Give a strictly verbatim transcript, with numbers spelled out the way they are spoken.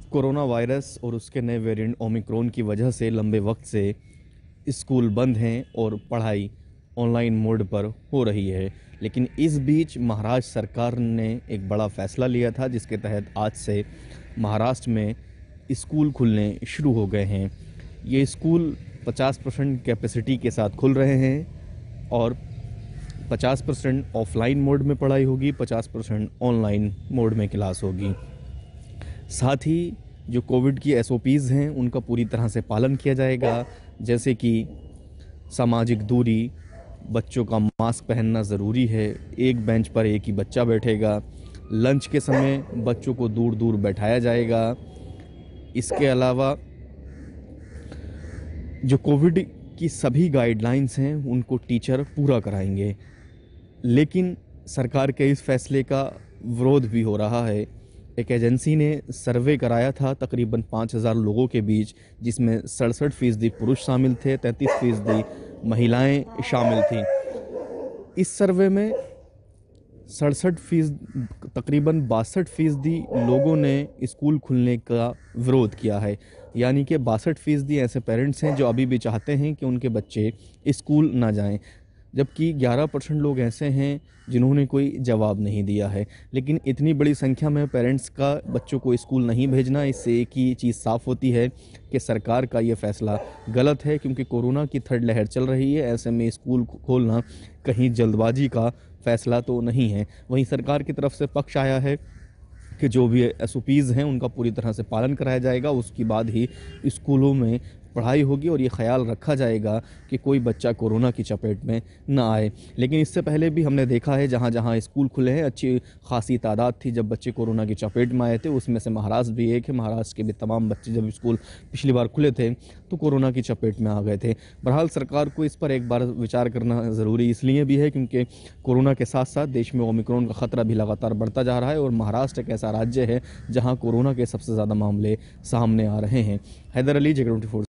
Corona virus और उसके नए वेरिएंट ओमिक्रॉन की वजह से लंबे वक्त से स्कूल बंद हैं और पढ़ाई ऑनलाइन मोड पर हो रही है। लेकिन इस बीच महाराष्ट्र सरकार ने एक बड़ा फ़ैसला लिया था, जिसके तहत आज से महाराष्ट्र में स्कूल खुलने शुरू हो गए हैं। ये स्कूल पचास परसेंट कैपेसिटी के साथ खुल रहे हैं और पचास परसेंट ऑफलाइन मोड में पढ़ाई होगी, पचास परसेंट ऑनलाइन मोड में क्लास होगी। साथ ही जो कोविड की एस ओ पीज़ हैं उनका पूरी तरह से पालन किया जाएगा, जैसे कि सामाजिक दूरी, बच्चों का मास्क पहनना ज़रूरी है, एक बेंच पर एक ही बच्चा बैठेगा, लंच के समय बच्चों को दूर दूर बैठाया जाएगा। इसके अलावा जो कोविड की सभी गाइडलाइंस हैं उनको टीचर पूरा कराएंगे। लेकिन सरकार के इस फैसले का विरोध भी हो रहा है। एक एजेंसी ने सर्वे कराया था तकरीबन पाँच हज़ार लोगों के बीच, जिसमें सड़सठ फीसदी पुरुष शामिल थे, तैंतीस फीसदी महिलाएँ शामिल थीं। इस सर्वे में सड़सठ फीसद तकरीबन बासठ फीसदी लोगों ने स्कूल खुलने का विरोध किया है। यानी कि बासठ फीसदी ऐसे पेरेंट्स हैं जो अभी भी चाहते हैं कि उनके बच्चे स्कूल ना जाएं, जबकि ग्यारह परसेंट लोग ऐसे हैं जिन्होंने कोई जवाब नहीं दिया है। लेकिन इतनी बड़ी संख्या में पेरेंट्स का बच्चों को स्कूल नहीं भेजना, इससे एक ही चीज़ साफ़ होती है कि सरकार का ये फ़ैसला गलत है, क्योंकि कोरोना की थर्ड लहर चल रही है। ऐसे में स्कूल खोलना कहीं जल्दबाजी का फ़ैसला तो नहीं है। वहीं सरकार की तरफ से पक्ष आया है कि जो भी एस ओ पीज़ हैं उनका पूरी तरह से पालन कराया जाएगा, उसके बाद ही स्कूलों में पढ़ाई होगी और ये ख्याल रखा जाएगा कि कोई बच्चा कोरोना की चपेट में ना आए। लेकिन इससे पहले भी हमने देखा है जहाँ जहाँ स्कूल खुले हैं अच्छी खासी तादाद थी जब बच्चे कोरोना की चपेट में आए थे, उसमें से महाराष्ट्र भी एक है। महाराष्ट्र के भी तमाम बच्चे जब स्कूल पिछली बार खुले थे तो कोरोना की चपेट में आ गए थे। बहरहाल सरकार को इस पर एक बार विचार करना ज़रूरी इसलिए भी है क्योंकि कोरोना के साथ साथ देश में ओमिक्रॉन का ख़तरा भी लगातार बढ़ता जा रहा है और महाराष्ट्र एक ऐसा राज्य है जहाँ कोरोना के सबसे ज़्यादा मामले सामने आ रहे हैं। हैदर अली, जे के ट्वेंटी फोर।